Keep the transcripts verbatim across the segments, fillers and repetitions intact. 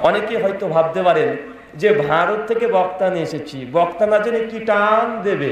অনেকে হয়তো ভাবতে পারেন যে ভারত থেকে বক্তা নিয়ে এসেছি, বক্তা না জেনে কি টান দেবে,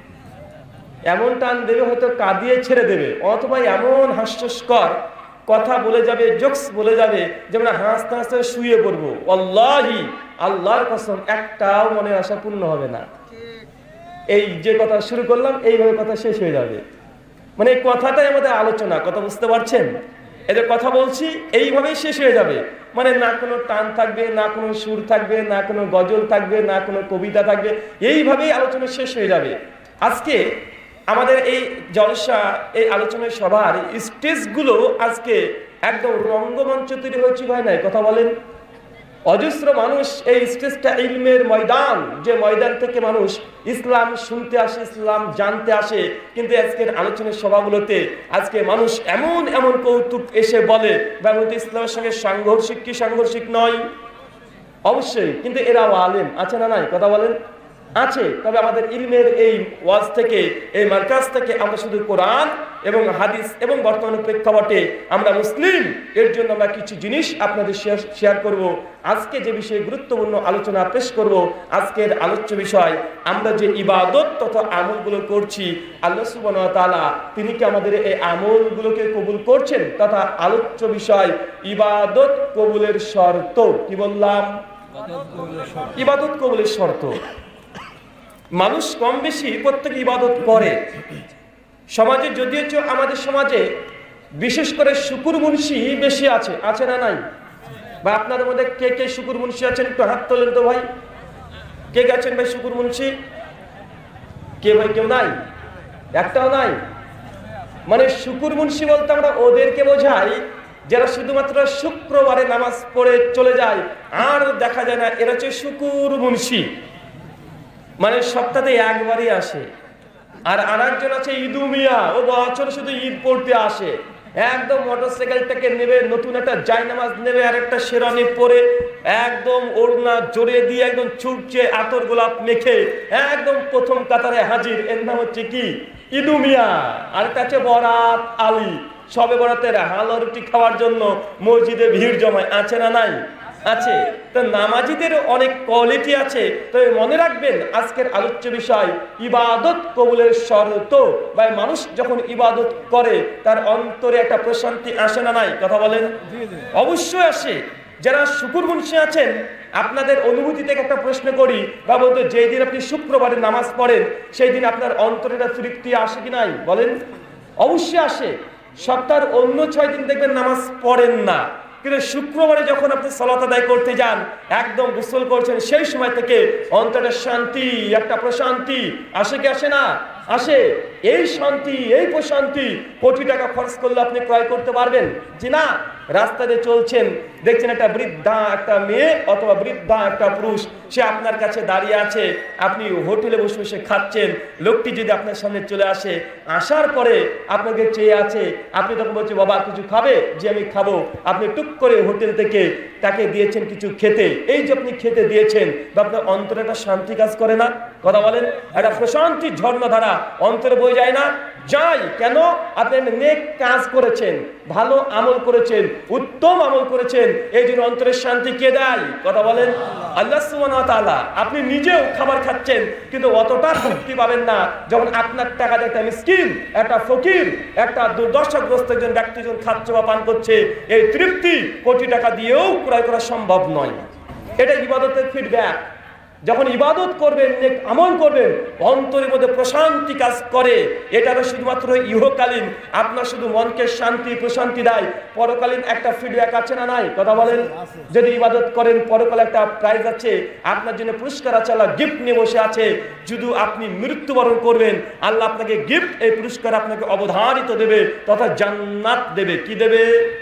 এমন টান দেবে হয়তো কাঁদিয়ে ছেড়ে দেবে, অথবা এমন হাস্যস্কর কথা বলে যাবে, জোকস বলে যাবে যেমন হাসতে হাসতে শুয়ে পড়বো। আল্লাহি, আল্লাহর কসম, একটাও মনে আশা পূর্ণ হবে না। এই যে কথা শুরু করলাম এইভাবে কথা শেষ হয়ে যাবে। মানে এই কথাটাই আমাদের আলোচনা, কথা বুঝতে পারছেন? এদের কথা বলছি এইভাবেই শেষ হয়ে যাবে। মানে না কোনো টান থাকবে, না কোনো সুর থাকবে, না কোনো গজল থাকবে, না কোনো কবিতা থাকবে, এইভাবেই আলোচনা শেষ হয়ে যাবে। আজকে আমাদের এই জলসা, এই আলোচনা সভার স্টেজগুলো আজকে একদম রঙ্গমঞ্চ তৈরি হয়েছে, ভাই নাই কথা বলেন। অজস্র মানুষ, এই স্টেজটা ইলমের ময়দান, যে ময়দান থেকে মানুষ ইসলাম শুনতে আসে, ইসলাম জানতে আসে। কিন্তু আজকের আলোচনার সভাগুলোতে আজকে মানুষ এমন এমন কৌতুক এসে বলে, ব্যবহৃত ইসলামের সঙ্গে সাংঘর্ষিক কি সাংঘর্ষিক নয়? অবশ্যই, কিন্তু এরাও আলেম আছে না নাই কথা বলেন? আছে। তবে আমাদের ইলমের এই ওয়াজ থেকে, এই মার্কাজ থেকে আমরা শুধু কোরআন এবং হাদিস এবং বর্তমানে প্রেক্ষাপটে আমরা মুসলিম, এর জন্য আমরা কিছু জিনিস আপনাদের শেয়ার করব। আজকে যে বিষয়ে গুরুত্বপূর্ণ আলোচনা পেশ করব, আজকের আলোচ্য বিষয়, আমরা যে ইবাদত তথা আমলগুলো করছি, আল্লাহ সুবহানাহু ওয়া তাআলা তিনি কি আমাদের এই আমলগুলোকে কবুল করছেন? তথা আলোচ্য বিষয় ইবাদত কবুলের শর্ত। কি বললাম? ইবাদত কবুলের শর্ত। মানুষ কম বেশি প্রত্যেকে ইবাদত করে। সমাজে যদিও আমাদের সমাজে বিশেষ করে শুকুর মুন্সি বেশি আছে, আছে না নাই? বা আপনাদের মধ্যে কে কে শুকুর মুন্সি আছেন একটু হাত তোলেন তো ভাই। কে কে আছেন ভাই শুকুর মুন্সি? কে ভাই? কেউ নাই? একটাও নাই? মানে শুকুর মুন্সি বলতে আমরা ওদেরকে বোঝাই যারা শুধুমাত্র শুক্রবারে নামাজ পড়ে চলে যায়, আর দেখা যায় না, এরা হচ্ছে শুকুর মুন্সি। মানে সপ্তাহে একবারই আসে। আর আরেকজন আছে ঈদু মিয়া, ও বছর শুধু ঈদ পড়তে আসে। একদম মোটরসাইকেলটাকে নেবে, নতুন একটা জায়নামাজ নেবে, আর একটা শেরওয়ানি পরে একদম ওড়না জড়িয়ে দিয়ে একদম ছুটছে, আতর গোলাপ মেখে একদম প্রথম কাতারে হাজির। এর নাম হচ্ছে কি? ঈদু মিয়া। আর কাছে বরাত আলী, সবে বরাতের হালুয়া রুটি খাওয়ার জন্য মসজিদে ভিড় জমায়, আছে না নাই? আছে। তো নামাজিদের অনেক কোয়ালিটি আছে। তবে মনে রাখবেন আজকের আলোচ্য বিষয় ইবাদত কবুলের শর্ত। বা মানুষ যখন ইবাদত করে তার অন্তরে একটা প্রশান্তি আসে না নাই কথা বলেন? অবশ্যই আসে। যারা শুকুর মুন্সি আছেন, আপনাদের অনুভূতি থেকে একটা প্রশ্ন করি, বা বলতো যেই দিন আপনি শুক্রবারে নামাজ পড়েন সেই দিন আপনার অন্তরে একটা তৃপ্তি আসে কি নাই বলেন? অবশ্যই আসে। সপ্তাহের অন্য ছয় দিন দেখবেন নামাজ পড়েন না, কিন্তু শুক্রবারে যখন আপনি সালাত আদায় করতে যান, একদম গোসল করছেন, সেই সময় থেকে অন্তরে শান্তি, একটা প্রশান্তি আসে কি আসে না? আসে। এই শান্তি, এই প্রশান্তি কোটি টাকা খরচ করলে আপনি ক্রয় করতে পারবেন? জি না। রাস্তাতে চলছেন, দেখছেন একটা বৃদ্ধা একটা মেয়ে অথবা বৃদ্ধা একটা পুরুষ, সে আপনার কাছে দাঁড়িয়ে আছে, আপনি হোটেলে বসে বসে খাচ্ছেন, লোকটি যদি আপনার সামনে চলে আসে, আসার পরে আপনাকে চেয়ে আছে, আপনি তখন বলছেন বাবা কিছু খাবে? যে আমি খাবো। আপনি টুক করে হোটেল থেকে তাকে দিয়েছেন কিছু খেতে। এই যে আপনি খেতে দিয়েছেন, বা আপনার অন্তরে একটা শান্তি কাজ করে না কথা বলেন? একটা প্রশান্তির ঝর্ণাধারা অন্তরে বয়ে যায় না? যাই। কেন? আপনি নেক কাজ করেছেন, ভালো আমল করেছেন, উত্তম আমল করেছেন, এই জন্য অন্তরের শান্তি কে দেয় কথা বলেন? আল্লাহ সুবহানাহু ওয়া তাআলা। আপনি নিজেও খাবার খাচ্ছেন, কিন্তু অতটা তৃপ্তি পাবেন না যখন আপনার টাকা দিয়ে একটা মিসকিন, একটা ফকির, একটা দুর্দশাগ্রস্ত একজন ব্যক্তিজন খাচ্ছে বা পান করছে, এই তৃপ্তি কোটি টাকা দিয়েও ক্রয় করা সম্ভব নয়। এটা ইবাদতের ফিডব্যাক। যখন ইবাদত করবেন, নেক আমল করবেন, অন্তরের মধ্যে প্রশান্তি কাজ করে। এটা শুধুমাত্র ইহকালীন, আপনার শুধু মনকে শান্তি প্রশান্তি দেয়, পরকালীন একটা ফিডব্যাক আছে না নাই কথা বলেন? যদি ইবাদত করেন, পরকালে একটা প্রাইজ আছে, আপনার জন্য পুরস্কার আছে, আল্লাহ গিফট নিয়ে বসে আছে। শুধু আপনি মৃত্যুবরণ করবেন, আল্লাহ আপনাকে গিফট, এই পুরস্কার আপনাকে অবধারিত দেবে, তথা জান্নাত দেবে। কি দেবে?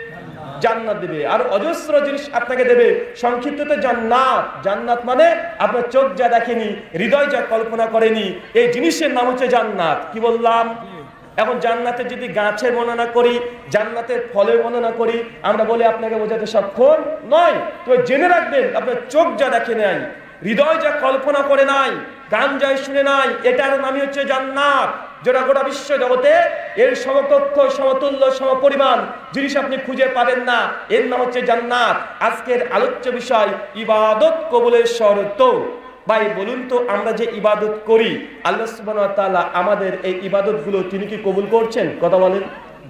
জান্নাত দেবে। আর অজস্র জিনিস আপনাকে দেবে। সংক্ষিপ্ততে জান্নাত। জান্নাত মানে আপনার চোখ যা দেখেনি, হৃদয় যা কল্পনা করেনি, এই জিনিসের নাম হচ্ছে জান্নাত। কি বললাম? এখন জান্নাতের যদি গাছের বর্ণনা করি, জান্নাতের ফলের বর্ণনা করি, আমরা বলি আপনাকে বোঝাতে সক্ষম নয়। তো জেনে রাখবেন, আপনার চোখ যা দেখে নাই, হৃদয় যা কল্পনা করে নাই, কান যায় শুনে নাই, এটার নামই হচ্ছে জান্নাত, যেটা গোটা বিশ্ব জগতে এর সমকক্ষ, সমতুল্য, সমপরিমাণ জিনিস আপনি খুঁজে পাবেন না। এর নাম হচ্ছে জান্নাত। আজকের আলোচ্য বিষয় ইবাদত কবুলের শর্ত। ভাই বলুন তো, আমরা যে ইবাদত করি, আল্লাহ সুবহানাহু ওয়া তাআলা আমাদের এই ইবাদতগুলো তিনি কি কবুল করছেন? কথা বলেন।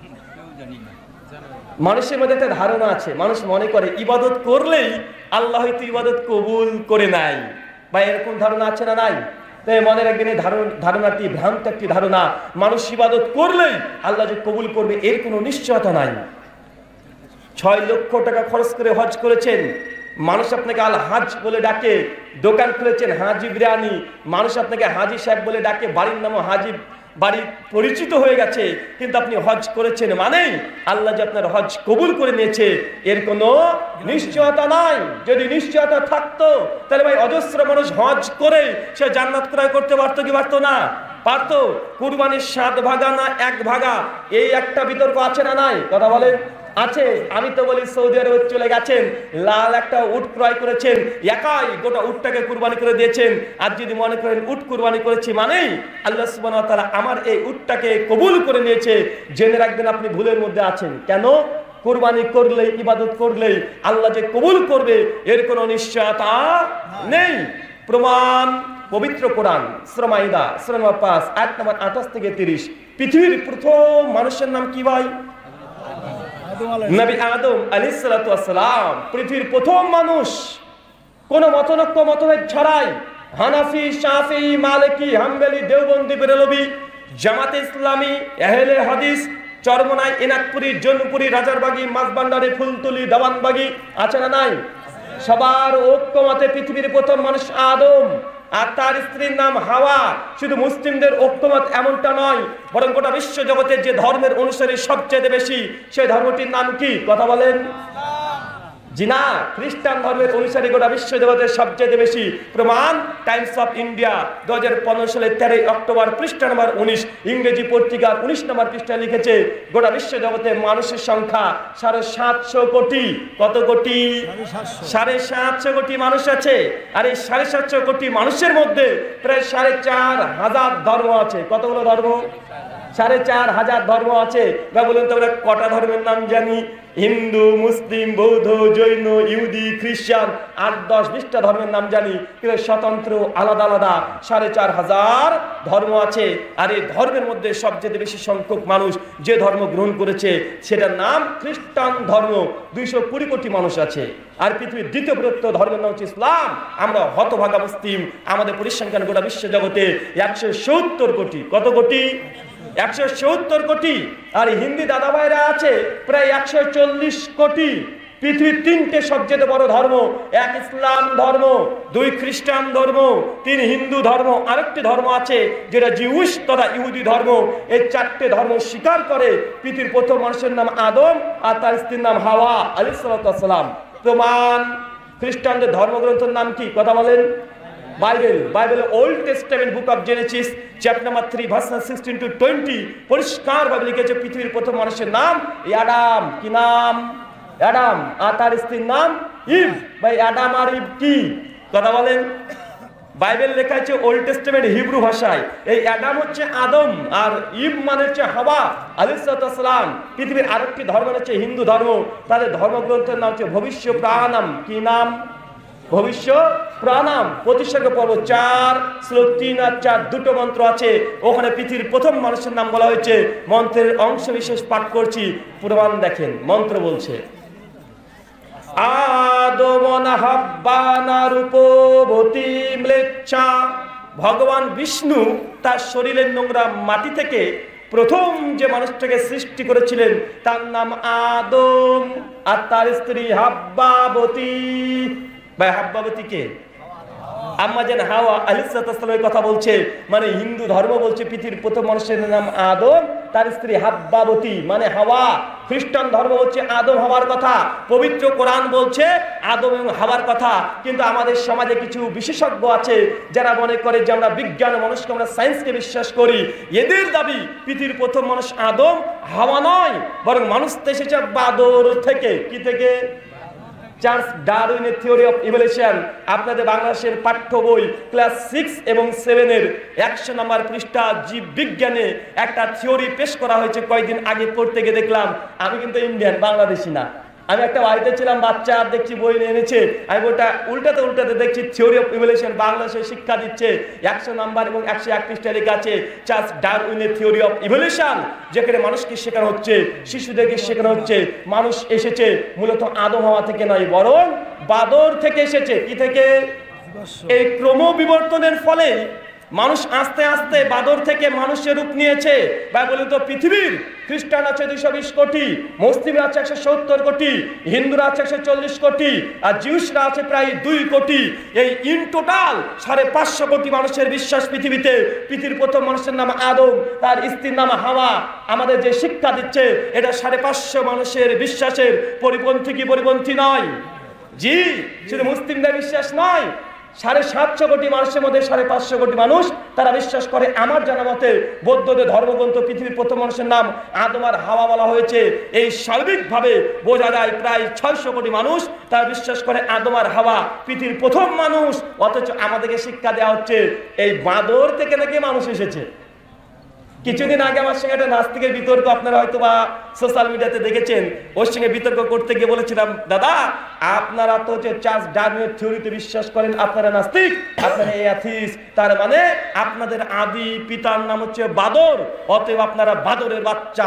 মানুষের মধ্যে একটা ধারণা আছে, মানুষ মনে করে ইবাদত করলেই আল্লাহ হয়তো ইবাদত কবুল করে নাই। বা এরকম ধারণা আছে না নাই? তাই মনে রাখবেন, এই ধারণাটি ভ্রান্ত একটি ধারণা। মানুষ ইবাদত করলেই আল্লাহ যে কবুল করবে এর কোনো নিশ্চয়তা নাই। ছয় লক্ষ টাকা খরচ করে হজ করেছেন, মানুষ আপনাকে আল হাজ বলে ডাকে। দোকান খুলেছেন হাজি বিরিয়ানি, মানুষ আপনাকে হাজি সাহেব বলে ডাকে, বাড়ির নামও হাজি বাড়ি পরিচিত হয়ে গেছে। কিন্তু আপনি হজ করেছেন মানেই আল্লাহ যে আপনার হজ কবুল করে নিয়েছে এর কোনো নিশ্চয়তা নাই। যদি নিশ্চয়তা থাকতো তাহলে ভাই অজস্র মানুষ হজ করে সে জান্নাত ক্রয় করতে পারতো কি পারতো না? পারতো। কুরবানির সাত ভাগা না এক ভাগা, এই একটা বিতর্ক আছে না নাই? কথা বলেন। আছে। আমি তো বলি সৌদি আরবে চলে গেছেন, লাল একটা উট ক্রয় করেছেন, একাই গোটা উটটাকে কুরবানি করে দিয়েছেন। আর যদি মনে করেন উট কুরবানি করেছি মানেই আল্লাহ সুবহানাহু ওয়া তাআলা আমার এই উটটাকে কবুল করে নিয়েছে, জেনে রাখবেন আপনি ভুলের মধ্যে আছেন। কেন? কুরবানি করলেই, ইবাদত করলেই আল্লাহ যে কবুল করবে এর কোনো নিশ্চয়তা নেই। প্রমাণ পবিত্র কোরআন সূরা মাইদা সূরা নম্বর পাঁচ আয়াত নম্বর আঠাশ থেকে তিরিশ। পৃথিবীর প্রথম মানুষের নাম কি ভাই? নবী আদম আলাইহিস সালাতু ওয়াস সালাম, পৃথিবীর প্রথম মানুষ। কোন মতনৈক্য মতভেদ ছাড়াই হানাফি, শাফিঈ, মালিকি, হাম্বলি, দেওবন্দি, বেরেলভি, জামাতে ইসলামী, আহলে হাদিস, চরমনাই, এনাকপুরি, জৌনপুরি, রাজারবাগী, মাঝবান্ডারি, ফুলতলি, দাওয়ানবাগী আছে না নাই? সবার ঐক্যমতে পৃথিবীর প্রথম মানুষ আদম আর তার স্ত্রীর নাম হাওয়া। শুধু মুসলিমদের ঐক্যমত এমনটা নয়, বরং গোটা বিশ্ব জগতের যে ধর্মের অনুসারী সবচেয়ে বেশি সেই ধর্মটির নাম কি? কথা বলেন। জি না, খ্রিস্টান ধর্মের অনুসারী গোটা বিশ্ব জগতের সবচেয়ে বেশি। প্রমাণ টাইমস অফ ইন্ডিয়া দু হাজার পনেরো সালের তেরোই অক্টোবর পৃষ্ঠা নম্বর উনিশ, ইংরেজি পত্রিকার উনিশ নম্বর পৃষ্ঠা লিখেছে গোটা বিশ্ব জগতে মানুষের সংখ্যা সাড়ে সাতশো কোটি। কত কোটি? সাড়ে সাতশো কোটি মানুষ আছে। আর এই সাড়ে সাতশো কোটি মানুষের মধ্যে প্রায় সাড়ে চার হাজার ধর্ম আছে। কতগুলো ধর্ম? সাড়ে চার হাজার ধর্ম আছে। বা বলুন তো আমরা কটা ধর্মের নাম জানি? হিন্দু, মুসলিম, বৌদ্ধ, জৈন, ইহুদি, খ্রিস্টান, আট দশ বিশটা ধর্মের নাম জানি, কিন্তু স্বতন্ত্র আলাদা আলাদা সাড়ে চার হাজার ধর্ম আছে। আর এই ধর্মের মধ্যে সবচেয়ে বেশি সংখ্যক মানুষ যে ধর্ম গ্রহণ করেছে সেটার নাম খ্রিস্টান ধর্ম। দুইশো কুড়ি কোটি মানুষ আছে। আর পৃথিবীর দ্বিতীয় বৃহত্তম ধর্মের নাম হচ্ছে ইসলাম। আমরা হতভাগা মুসলিম, আমাদের পরিসংখ্যান গোটা বিশ্ব জগতে একশো সত্তর কোটি। কত কোটি? একশো সত্তর কোটি। আর হিন্দি দাদা ভাইরা আছে প্রায় একশো চল্লিশ কোটি। পৃথিবীর তিনটে সবচেয়ে বড় ধর্ম, এক ইসলাম ধর্ম, দুই খ্রিস্টান ধর্ম, তিন হিন্দু ধর্ম, আরেকটি ধর্ম আছে যেটা জিউস তথা ইহুদি ধর্ম। এই চারটে ধর্ম স্বীকার করে পৃথিবীর প্রথম মানুষের নাম আদম আর তার স্ত্রীর নাম হাওয়া আলাইহিস সালাতু ওয়াস সালাম। প্রমাণ খ্রিস্টানদের ধর্মগ্রন্থের নাম কি? কথা বলেন। বাইবেল। বাইবেলের Old Testament book of Genesis chapter number three verse sixteen to twenty পরিষ্কার ভাবে লিখেছে পৃথিবীর প্রথম মানুষের নাম অ্যাডাম। কি নাম? অ্যাডাম। আর তার স্ত্রীর নাম ইভ। ভাই অ্যাডাম আর ইভ কি? কথা বলেন। বাইবেল লেখা আছে ওল্ড টেস্টামেন্ট হিব্রু ভাষায়। এই অ্যাডাম হচ্ছে আদম আর ইভ মানে হচ্ছে হাওয়া আলাইহিস সালাম। পৃথিবীর আরেকটি ধর্ম হচ্ছে হিন্দু ধর্ম। তাদের ধর্মগ্রন্থের নাম হচ্ছে ভবিষ্য প্রাণাম। কি নাম? ভবিষ্য প্রাণাম। প্রতিষ্ঠা পর্ব চার শ্লোক তিন আর চার দুটো মন্ত্র আছে, ওখানে পৃথিবীর প্রথম মানুষের নাম বলা হয়েছে। মন্ত্রের অংশ বিশেষ পাঠ করছি, প্রমাণ দেখেন। মন্ত্র বলছে আদমন হাব্বানা রূপবতী ম্লেচ্ছা। ভগবান বিষ্ণু তার শরীরের নোংরা মাটি থেকে প্রথম যে মানুষটাকে সৃষ্টি করেছিলেন তার নাম আদম আর তার স্ত্রী হাব্বাবতী। ভাই হাব্বাবতী কে? আম্মা জান হাওয়া আলাইহিস সালামের কথা বলছে। মানে হিন্দু ধর্ম বলছে পৃথিবীর প্রথম মানুষের নাম আদম, তার স্ত্রী হাব্বাবতী মানে হাওয়া। খ্রিস্টান ধর্ম হচ্ছে আদম হাওয়ার কথা। পবিত্র কোরআন বলছে আদম এবং হাওয়ার কথা। কিন্তু আমাদের সমাজে কিছু বিশেষজ্ঞ আছে যারা মনে করে যে আমরা বিজ্ঞান মানুষকে, আমরা সায়েন্সকে বিশ্বাস করি। এদের দাবি পৃথিবীর প্রথম মানুষ আদম, হাওয়া নয়, বরং মানুষ এসেছে বাদর থেকে। কি থেকে? চার্লস ডারউইনের থিওরি অফ ইভলিউশন আপনাদের বাংলাদেশের পাঠ্য বই ক্লাস সিক্স এবং সেভেনের একশো নম্বর পৃষ্ঠা জীব বিজ্ঞানে একটা থিওরি পেশ করা হয়েছে। কয়েকদিন আগে পড়তে গিয়ে দেখলাম, আমি কিন্তু ইন্ডিয়ান, বাংলাদেশি না। আমি একটা বাড়িতে ছিলাম, বাচ্চা দেখছি বই নিয়ে এনেছে, আমি বইটা উল্টাতে উল্টাতে দেখছি থিওরি অফ ইভলিউশন বাংলাদেশে শিক্ষা দিচ্ছে একশো নাম্বার এবং একশো এক পৃষ্ঠা লেখা আছে চার্লস ডারউইনের থিওরি অফ ইভলিউশন, যেখানে মানুষকে শেখানো হচ্ছে, শিশুদেরকে শেখানো হচ্ছে মানুষ এসেছে মূলত আদম হাওয়া থেকে নয়, বরং বাদর থেকে এসেছে। কি থেকে? এই ক্রমবিবর্তনের ফলে মানুষ আস্তে আস্তে বাদর থেকে মানুষের রূপ নিয়েছে। ভাই বলুন তো, পৃথিবীর খ্রিস্টান আছে দুইশো বিশ কোটি, মুসলিম আছে একশো সত্তর কোটি, হিন্দুরা আছে একশো চল্লিশ কোটি, আর জিউসরা আছে প্রায় দুই কোটি। এই ইন টোটাল সাড়ে পাঁচশো কোটি মানুষের বিশ্বাস পৃথিবীতে পৃথিবীর প্রথম মানুষের নাম আদম, তার স্ত্রীর নাম হাওয়া। আমাদের যে শিক্ষা দিচ্ছে এটা সাড়ে পাঁচশো মানুষের বিশ্বাসের পরিপন্থী কি পরিপন্থী নয়? জি, শুধু মুসলিমদের বিশ্বাস নয়, সাড়ে সাতশো কোটি মানুষের মধ্যে সাড়ে পাঁচশো কোটি মানুষ তারা বিশ্বাস করে। আমার জানা মতে বৌদ্ধদের ধর্মগ্রন্থ পৃথিবীর প্রথম মানুষের নাম আদম আর হাওয়া বলা হয়েছে। এই সার্বিকভাবে বোঝা যায় প্রায় ছয়শো কোটি মানুষ তারা বিশ্বাস করে আদম আর হাওয়া পৃথিবীর প্রথম মানুষ। অথচ আমাদেরকে শিক্ষা দেওয়া হচ্ছে এই বাঁদর থেকে নাকি মানুষ এসেছে। কিছুদিন আগে আমার সঙ্গে একটা নাস্তিকের বিতর্ক, আপনারা হয়তো বা সোশ্যাল মিডিয়াতে দেখেছেন, ওর সঙ্গে বিতর্ক করতে গিয়ে বলেছিলাম, দাদা আপনারা তো হচ্ছে চার্লস ডারউইনের থিওরিতে বিশ্বাস করেন, আপনারা নাস্তিক, আপনারা এথিস্ট, তার মানে আপনাদের আদি পিতার নাম হচ্ছে বাদর, অতএব আপনারা বাদরের বাচ্চা।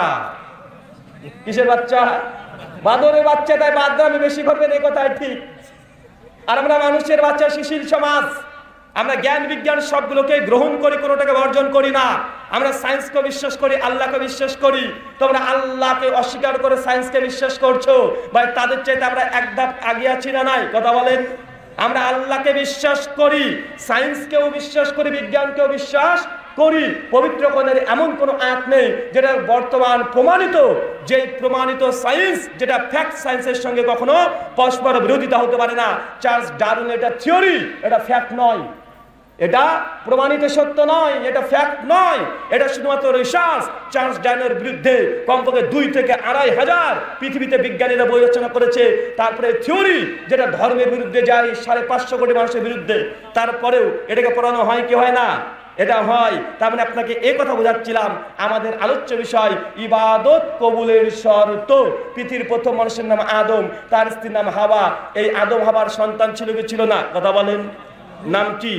কিসের বাচ্চা? বাদরের বাচ্চা, তাই বাদরামি বেশি করবেন, এই কথাই ঠিক। আর আমরা মানুষের বাচ্চা, শিশির সমাজ, আমরা জ্ঞান বিজ্ঞান সবগুলোকে গ্রহণ করি, কোনোটাকে বর্জন করি না। আমরা সায়েন্সকে বিশ্বাস করি, আল্লাহকে বিশ্বাস করি। তোমরা আল্লাহকে অস্বীকার করে সায়েন্সকে বিশ্বাস করছো, ভাই তাদের চাইতে আমরা এক ধাপ আগে আছি না নাই? কথা বলেন। আমরা আল্লাহকে বিশ্বাস করি, সায়েন্সকেও বিশ্বাস করি, বিজ্ঞানকেও বিশ্বাস করি। পবিত্র কোরআনের এমন কোন আয়াত নেই যেটা বর্তমান প্রমাণিত, যে প্রমাণিত সায়েন্স, যেটা ফ্যাক্ট সায়েন্সের সঙ্গে কখনো পরস্পর বিরোধিতা হতে পারে না। চার্লস ডারউইন এটা থিওরি, এটা ফ্যাক্ট নয়, এটা প্রমাণিত সত্য নয়, এটা ফ্যাক্ট নয়, এটা শুধুমাত্র রিসার্চ। চার্লস ডারউইনের বিরুদ্ধে কমপক্ষে দুই থেকে আড়াই হাজার পৃথিবীতে বিজ্ঞানীরা বই রচনা করেছে। তারপরে থিওরি যেটা ধর্মের বিরুদ্ধে যায়, সাড়ে পাঁচশো কোটি মানুষের বিরুদ্ধে, তারপরেও এটাকে পড়ানো হয় কি হয় না? এটা হয়। তার মানে আপনাকে এই কথা বোঝাচ্ছিলাম, আমাদের আলোচ্য বিষয় ইবাদত কবুলের শর্ত। পৃথিবীর প্রথম মানুষের নাম আদম, তার স্ত্রীর নাম হাওয়া। এই আদম হাওয়ার সন্তান ছিল কি ছিল না? কথা বলেন। নাম কি?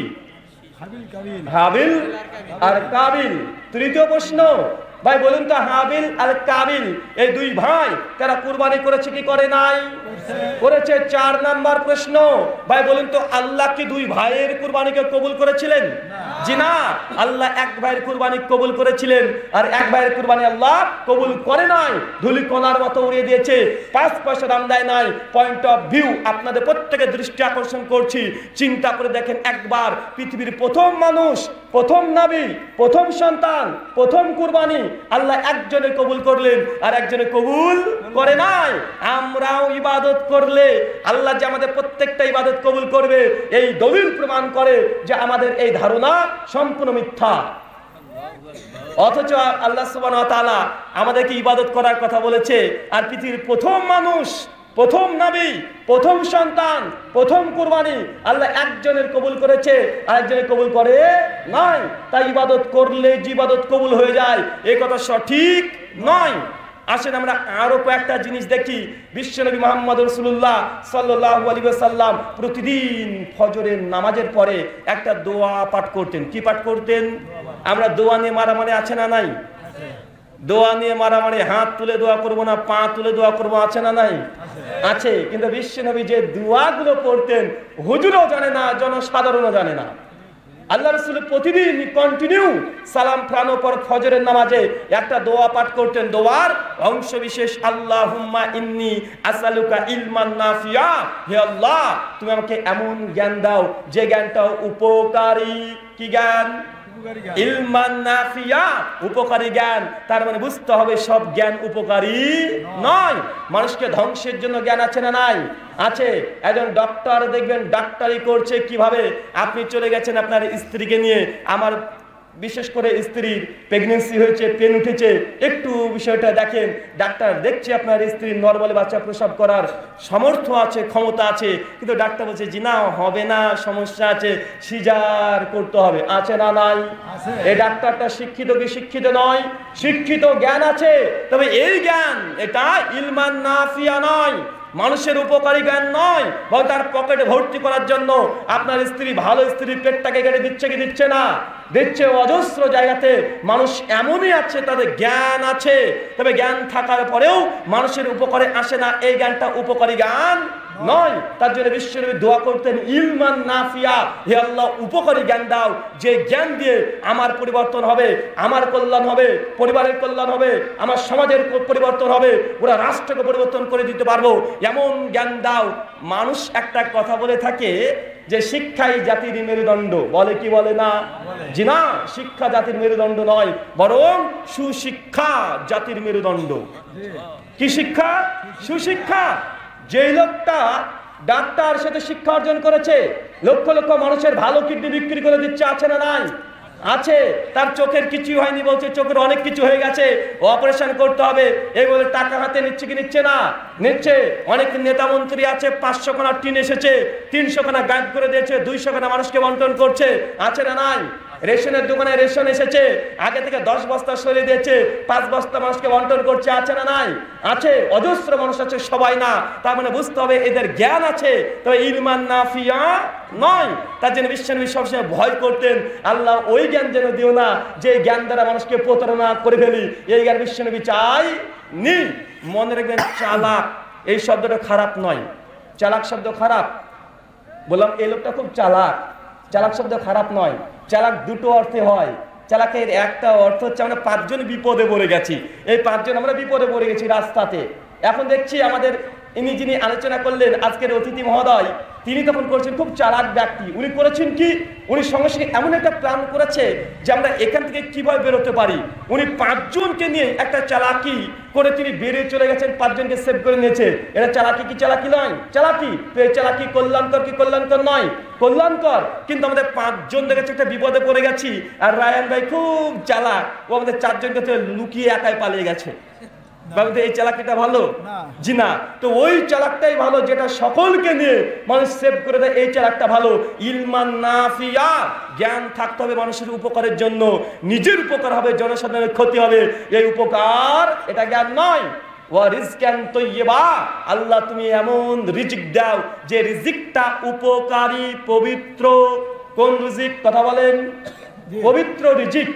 হাবিল আর কাবিল। তৃতীয় প্রশ্ন, ভাই বলুন তো, হাবিল আর কাবিল এই দুই ভাই তারা কুরবানি করেছে কি করে নাই? করেছে। চার নাম্বার প্রশ্ন, ভাই বলুন তো, আল্লাহ কি দুই ভাইয়ের কুরবানিকে কবুল করেছিলেন? জি না, আল্লাহ এক ভাইয়ের কুরবানি কবুল করেছিলেন, আর এক ভাইয়ের কুরবানি আল্লাহ কবুল করে নাই, ধুলি কণার মতো উড়িয়ে দিয়েছে, পাঁচ পয়সা দাম দেয় নাই। পয়েন্ট অফ ভিউ আপনাদের প্রত্যেকের দৃষ্টি আকর্ষণ করছি, চিন্তা করে দেখেন একবার, পৃথিবীর প্রথম মানুষ, প্রথম নবী, প্রথম সন্তান, প্রথম কুরবানি আল্লাহ একজনে কবুল করলেন আর একজনে কবুল করে নাই। আমরাও ইবাদত করলে আল্লাহ যে আমাদের প্রত্যেকটা ইবাদত কবুল করবে, এই দলিল প্রমাণ করে যে আমাদের এই ধারণা সম্পূর্ণ মিথ্যা। অথচ আল্লাহ সুবহানাহু ওয়া তাআলা আমাদেরকে ইবাদত করার কথা বলেছে, আর পৃথিবীর প্রথম মানুষ, প্রথম নবী, প্রথম সন্তান, প্রথম কুরবানি আল্লাহ একজনের কবুল করেছে, আরেকজনের কবুল করে নাই। তাই ইবাদত করলে যে ইবাদত কবুল হয়ে যায়, এই কথা সঠিক নয়। আসেন আমরা আরো কয়েকটা জিনিস দেখি। বিশ্বনবী মুহাম্মদ রাসূলুল্লাহ সাল্লাল্লাহু আলাইহি ওয়াসাল্লাম প্রতিদিন ফজরের নামাজের পরে একটা দোয়া পাঠ করতেন। কি পাঠ করতেন? আমরা দোয়া নিয়ে মারামারি আছে না নাই? দোয়া নিয়ে মারামারি, হাত তুলে দোয়া করবো না, পা তুলে দোয়া করবো, আছে না নাই? আছে। কিন্তু বিশ্বনবী যে দোয়াগুলো পড়তেন হুজুরও জানে না, জনসাধারণও জানে না। আল্লাহ রাসূল প্রতিদিন কন্টিনিউ সালাম ফেরানোর পর ফজরের নামাজে একটা দোয়া পাঠ করতেন। দোয়ার অংশ বিশেষ, আল্লাহুম্মা ইন্নী আসআলুকা ইলমান নাফিয়া, হে আল্লাহ তুমি আমাকে এমন জ্ঞান দাও যে জ্ঞানটা উপকারী। কি জ্ঞান? ইলমান নাফিয়া, উপকারী জ্ঞান। তার মানে বুঝতে হবে সব জ্ঞান উপকারী নয়। মানুষকে ধ্বংসের জন্য জ্ঞান আছে না নাই? আছে। একজন ডক্টর দেখবেন ডাক্তারি করছে কিভাবে, আপনি চলে গেছেন আপনার স্ত্রীকে নিয়ে, আমার বিশেষ করে স্ত্রীর প্রেগনেন্সি হয়েছে, পেন উঠেছে, একটু বিষয়টা দেখেন, ডাক্তার দেখছে আপনার স্ত্রীর নরমালি বাচ্চা প্রসব করার সামর্থ্য আছে, ক্ষমতা আছে, কিন্তু ডাক্তার বলছে জি না, হবে না, সমস্যা আছে, সিজার করতে হবে। আছে না নাই? এই ডাক্তারটা শিক্ষিত কি শিক্ষিত নয়? শিক্ষিত, জ্ঞান আছে, তবে এই জ্ঞান এটা ইলমান নাফিয়া নয়, মানুষের উপকারী জ্ঞান নয়, বা তার পকেটে ভর্তি করার জন্য আপনার স্ত্রী ভালো স্ত্রীর পেটটাকে কেটে দিচ্ছে কি দিচ্ছে না? দিচ্ছে। অজস্র জায়গাতে মানুষ এমনই আছে তাদের জ্ঞান আছে, তবে জ্ঞান থাকার পরেও মানুষের উপকারে আসে না, এই জ্ঞানটা উপকারী জ্ঞান নয়। তার জন্য বিশ্বনবী দোয়া করতেন ইলমান নাফিয়া, হে আল্লাহ উপকারী জ্ঞান দাও, যে জ্ঞান দিয়ে আমার পরিবর্তন হবে, আমার কল্যাণ হবে, পরিবারের কল্যাণ হবে, আমার সমাজের পরিবর্তন হবে, পুরো রাষ্ট্রকে পরিবর্তন করে দিতে পারবো, এমন জ্ঞান দাও। মানুষ একটা কথা বলে থাকে যে শিক্ষাই জাতির মেরুদণ্ড, বলে কি বলে না? জি না, শিক্ষা জাতির মেরুদণ্ড নয়, বরং সুশিক্ষা জাতির মেরুদণ্ড। কি শিক্ষা? সুশিক্ষা। যে লোকটা ডাক্তার সাথে শিক্ষা অর্জন করেছে, লক্ষ লক্ষ মানুষের ভালো কিডনি বিক্রি করে দিচ্ছে, আছে না নাই? আছে। তার চোখের কিছু হয়নি বলছে, চোখের অনেক কিছু হয়ে গেছে, অপারেশন করতে হবে, এই বলে টাকা হাতে নিচ্ছে কি নিচ্ছে না? নিচ্ছে। অনেক নেতা মন্ত্রী আছে, পাঁচশো খানা টিন এসেছে, তিনশো খানা গায়েব করে দিয়েছে, দুইশো খানা মানুষকে বন্টন করছে, আছে না নাই? রেশনের দোকানে রেশন এসেছে, আগে থেকে দশ বস্তা সরিয়ে দিয়েছে, পাঁচ বস্তা মানুষকে বন্টন করছে, আছে না নাই? আছে। অজস্র মানুষ আছে, সবাই না। তার মানে বুঝতে হবে এদের জ্ঞান আছে, তবে ইলমান নাফিয়া নয়। তার জন্য বিশ্বনবী সবসময় ভয় করতেন, আল্লাহ ওই জ্ঞান যেন দিও না যে জ্ঞান দ্বারা মানুষকে প্রতারণা করে ফেলি, এই জ্ঞান বিশ্বনবী চাই নি। মনে রাখবেন, চালাক এই শব্দটা খারাপ নয়, চালাক শব্দ খারাপ। বললাম এই লোকটা খুব চালাক, চালাক শব্দ খারাপ নয়। চালাক দুটো অর্থে হয়। চালাকের একটা অর্থ হচ্ছে আমরা পাঁচজন বিপদে পড়ে গেছি, এই পাঁচজন আমরা বিপদে পড়ে গেছি রাস্তাতে। এখন দেখছি আমাদের ইনি যিনি আলোচনা করলেন আজকের অতিথি মহোদয়, তিনি তখন করেছেন খুব চালাক ব্যক্তি। উনি করেছেন কি, উনি সঙ্গে সঙ্গে এমন একটা প্ল্যান করেছে যে আমরা এখান থেকে কিভাবে বেরোতে পারি। উনি পাঁচজনকে নিয়ে একটা চালাকি করে তিনি বেরিয়ে চলে গেছেন, পাঁচজনকে সেভ করে নিয়েছে। এটা চালাকি কি চালাকি নয়? চালাকি। তো এই চালাকি কল্যাণকর কি কল্যাণকর নয়? কল্যাণকর। কিন্তু আমাদের পাঁচজন দেখেছে একটা বিপদে পড়ে গেছি, আর রায়ান ভাই খুব চালাক, ও আমাদের চারজনকে লুকিয়ে একাই পালিয়ে গেছে। এই চালাকিটা ভালো? জি না। তো ওই চালাকটাই ভালো যেটা সকলকে নিয়ে মানুষ সেভ করে দেয়, এই চালাকটা ভালো। ইলমান নাফিয়া, জ্ঞান থাকতে হবে মানুষের উপকারের জন্য, নিজের উপকার হবে, জনসাধারণের ক্ষতি হবে, এই উপকার এটা জ্ঞান নয়। ওয়া রিজকান তাইয়্যিবা, আল্লাহ তুমি এমন রিজিক দাও যে রিজিকটা উপকারী, পবিত্র। কোন রিজিক কথা বলেন? পবিত্র রিজিক।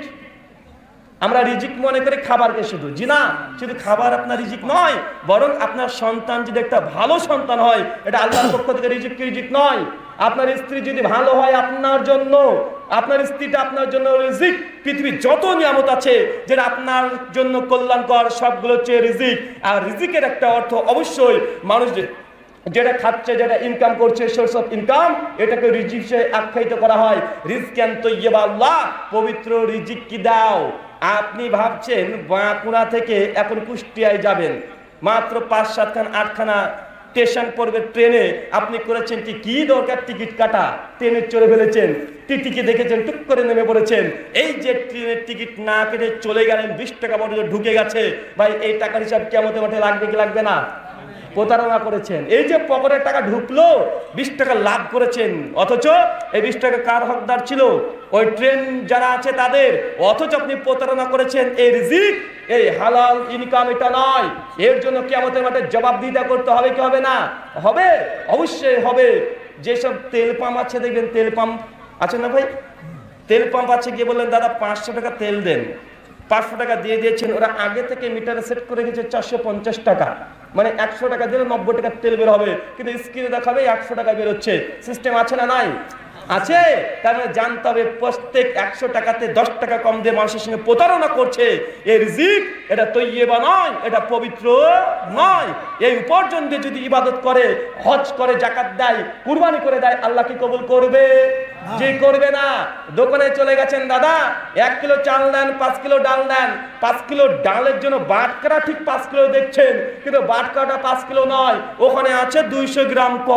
আমরা রিজিক মনে করি খাবারকে শুধু, জি না, শুধু খাবার আপনার রিজিক নয়, বরং আপনার সন্তান যদি একটা ভালো সন্তান হয়, এটা আল্লাহর পক্ষ থেকে রিজিক কি রিজিক নয়? আপনার স্ত্রী যদি ভালো হয় আপনার জন্য, আপনার স্ত্রীটা আপনার জন্য রিজিক। পৃথিবীর যত নিয়ামত আছে যেটা আপনার জন্য কল্যাণকর, সবগুলো হচ্ছে রিজিক। আর রিজিকের একটা অর্থ অবশ্যই মানুষ যেটা খাচ্ছে, যেটা ইনকাম করছে, সোর্স অফ ইনকাম, এটাকে রিজিক হিসেবে আখ্যায়িত করা হয়। রিজকান তাইয়্যিবা, আল্লাহ পবিত্র রিজিক কি দাও। আপনি ভাবছেন বাঁকুড়া থেকে এখন কুষ্টিয়ায় যাবেন, মাত্র পাঁচ সাতখানা আটখানা স্টেশন পড়বে ট্রেনে, আপনি করেছেন কি কি দরকার টিকিট কাটা, ট্রেনে চড়ে ফেলেছেন, টিটিকে দেখেছেন, টুক করে নেমে পড়েছেন। এই যে ট্রেনের টিকিট না কেটে চলে গেলেন, বিশ টাকা বড় ঢুকে গেছে, ভাই এই টাকার হিসাব কেমন মাঠে লাগবে কি লাগবে না? প্রতারণা করেছেন। এই যে পকেটের টাকা ঢুকলো, বিশ টাকা লাভ করেছেন, অথচ এই বিশ টাকা কার হকদার ছিল? ওই ট্রেন যারা আছে তাদের। অথচ আপনি প্রতারণা করেছেন। এই রিজিক, এই হালাল ইনকাম এটা নয়। এর জন্য কিয়ামতের মাঠে জবাবদিহিতা করতে হবে কি হবে না? হবে, অবশ্যই হবে। যেসব তেল পাম্প আছে দেখবেন, তেল পাম্প আছে না ভাই, তেল পাম্প আছে, গিয়ে বললেন দাদা পাঁচশো টাকা তেল দেন, পাঁচশো টাকা দিয়ে দিয়েছেন, ওরা আগে থেকে মিটারে সেট করে গেছে চারশো পঞ্চাশ টাকা, মানে একশো টাকা দিলে নব্বই টাকা তেল বের হবে, কিন্তু স্ক্রিনে দেখাবে একশো টাকা বেরোচ্ছে। সিস্টেম আছে না নাই? আছে। তার মানে জানতে হবে প্রত্যেক একশো টাকাতে দশ টাকা কম দিয়ে মানুষের সঙ্গে প্রতারণা করছে। এই রিজিক এটা তাইয়্যিবা নয়, এটা পবিত্র নয়। এই উপার্জন দিয়ে যদি ইবাদত করে, হজ করে, জাকাত দেয়, কুরবানি করে দেয়, আল্লাহ কি কবুল করবে? যে করবে না। দোকানে চলে গেছেন, দাদা এক কিলো চাল দেন, পাঁচ কিলো ডাল দেন। পাঁচ কিলো ডালের জন্য বাটকারা ঠিক পাঁচ কিলো দেখছেন, কিন্তু বাটকাটা পাঁচ কিলো নয়, ওখানে আছে দুইশো গ্রাম কম।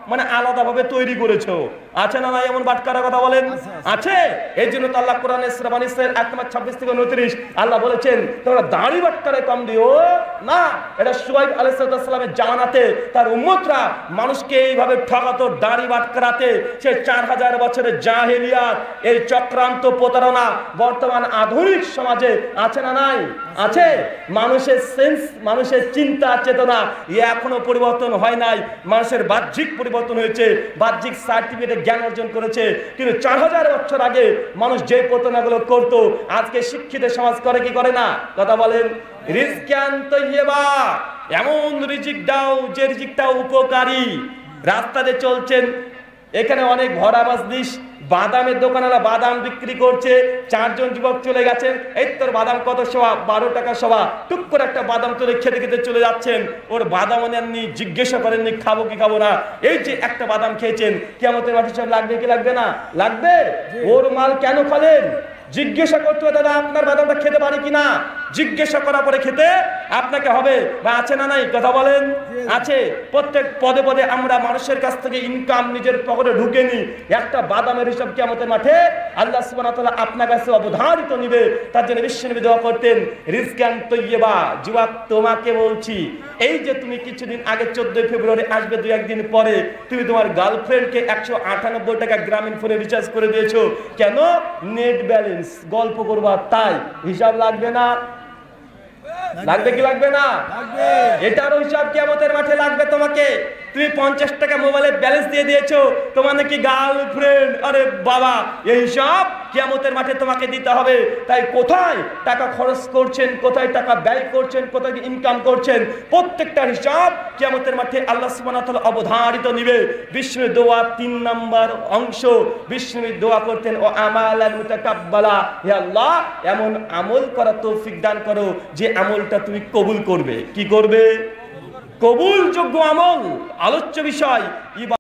মানে আলাদাভাবে তৈরি করেছো। আছে না নাই এমন বাটকারা কথা বলেন? আছে। এই জন্য তো আল্লাহ কোরআনে সূরা বনী ইসরাঈল আয়াত নম্বর ছাব্বিশ থেকে উনত্রিশ আল্লাহ বলেছেন তোমরা দাড়ি বাটকারে কম দিও না। এটা শুআয়ব আলাইহিস সালামের জামানাতে তার উম্মতরা মানুষকে এইভাবে ঠকাতো দাড়ি বাটকারাতে। সে চার হাজার বছরের জাহেলিয়াত, এই চক্রান্ত প্রতারণা বর্তমান আধুনিক সমাজে আছে না নাই? আছে। মানুষের সেন্স, মানুষের চিন্তা চেতনা এখনো পরিবর্তন হয় নাই। মানুষের বাহ্যিক পরিবর্তন হয়েছে, বাহ্যিক সার্টিফিকেটে জ্ঞান অর্জন করেছে, কিন্তু চার হাজার বছর আগে মানুষ যে প্রতারণাগুলো করতো আজকে শিক্ষিত সমাজ করে কি করে না? কথা বলেন। রিজকান তাইয়্যিবা, এমন রিজিক দাও যে রিজিকটা উপকারী। রাস্তাতে চলছেন, এখানে অনেক ভরা মজলিস, বাদামের দোকানওয়ালা বাদাম বিক্রি করছে, চারজন যুবক চলে গেছেন, এই তোর বাদাম কত সবা? বারো টাকা সবা। টুক করে একটা বাদাম তুলে খেতে খেতে চলে যাচ্ছেন, ওর বাদাম নেননি, জিজ্ঞাসা করেননি খাবো কি খাবো না। এই যে একটা বাদাম খেয়েছেন, কিয়ামতের মাঠে সব লাগবে কি লাগবে না? লাগবে। ওর মাল কেন খালেন? জিজ্ঞাসা করতে হবে দাদা আপনার বাদামটা খেতে পারি কিনা। জিজ্ঞাসা করার পরে খেতে আপনাকে হবে। বা আছে না নাই? কথা বলেন। আছে। প্রত্যেক পদে পদে আমরা মানুষের কাছ থেকে ইনকাম নিজের পকেটে ঢুকে নি। একটা বাদামের হিসাব কিয়ামতের মাঠে আল্লাহ সুবহানাহু ওয়া তাআলা আপনার কাছে অবধারিত নিবে। তার জন্য বিশ্বনবী দোয়া করতেন রিজকান তাইয়্যিবা। যুবক তোমাকে বলছি, এই যে তুমি কিছুদিন আগে চোদ্দই ফেব্রুয়ারি আসবে, দুই একদিন পরে তুমি তোমার গার্লফ্রেন্ডকে একশো আটানব্বই টাকা গ্রামীণ ফোনে রিচার্জ করে দিয়েছো কেন? নেট ব্যালেন্স গল্প করবা তাই। হিসাব লাগবে না? লাগবে কি লাগবে না? এটারও হিসাব কিয়ামতের মাঠে লাগবে তোমাকে। তুমি পঞ্চাশ টাকা মোবাইলে ব্যালেন্স দিয়ে দিয়েছো, তোমার নাকি গার্লফ্রেন্ড। আরে বাবা, এই হিসাব কিয়ামতের মাঠে তোমাকে দিতে হবে। তাই কোথায় টাকা খরচ করছেন, কোথায় টাকা ব্যয় করছেন, কোথায় ইনকাম করছেন, প্রত্যেকটার হিসাব কিয়ামতের মাঠে আল্লাহ সুবহানাহু ওয়া তাআলা অবধারিত নিবে। বিষ্ণুর দোয়া তিন নাম্বার অংশ, বিষ্ণু দোয়া করতেন ও আমালান মুতাকাব্বালা, হে আল্লাহ এমন আমল করার তৌফিক দান করো যে আমলটা তুমি কবুল করবে। কি করবে? কবুলযোগ্য আমল। আলোচ্য বিষয়